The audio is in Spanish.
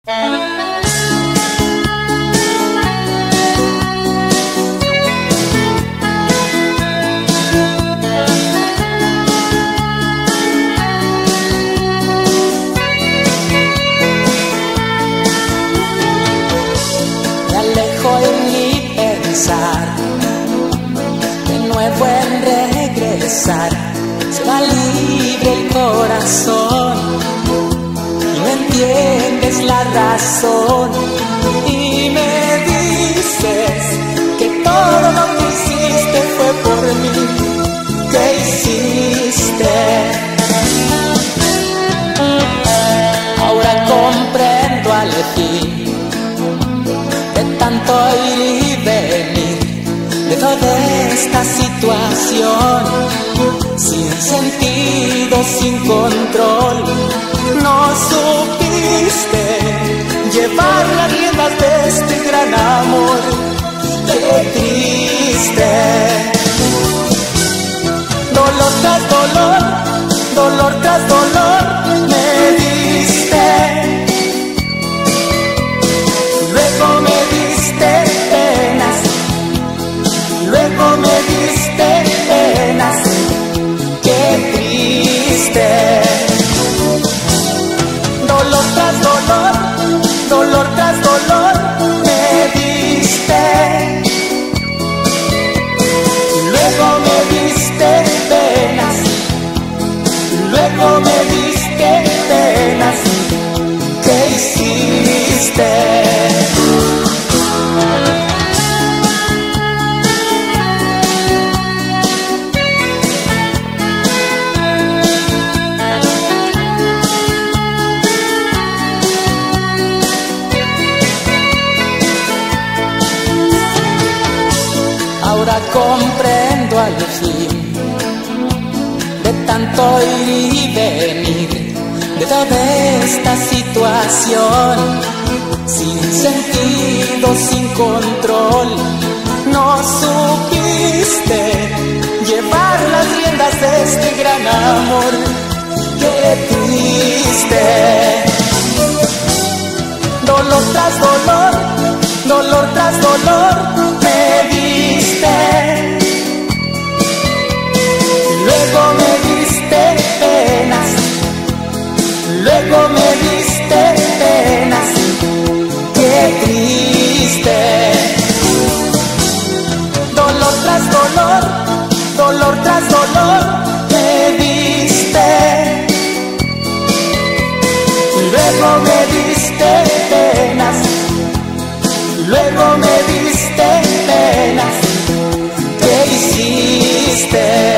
De nuevo en regresar, se va libre el corazón y no entiendes la razón. Y me dices que todo lo que hiciste fue por mí. ¿Qué hiciste? Ahora comprendo al fin, de tanto ir y venir, de toda esta situación, sin sentido, sin control. No supiste llevar las riendas de este gran amor. Qué triste. Dolor tras dolor, dolor tras dolor, me diste. Luego me diste penas, luego me diste penas. Qué triste. Dolor tras dolor, dolor tras dolor, me diste. Luego me diste penas, luego me diste penas. ¿Qué hiciste? Ahora comprendo al fin, de tanto ir y venir, de toda esta situación, sin sentido, sin control. No supiste llevar las riendas de este gran amor. Qué triste. Dolor tras dolor, dolor tras dolor, me diste. Luego me diste penas, luego me diste penas. Qué triste. Dolor tras dolor, dolor tras dolor, me diste. Luego me diste penas, luego me diste penas. ¿Qué hiciste?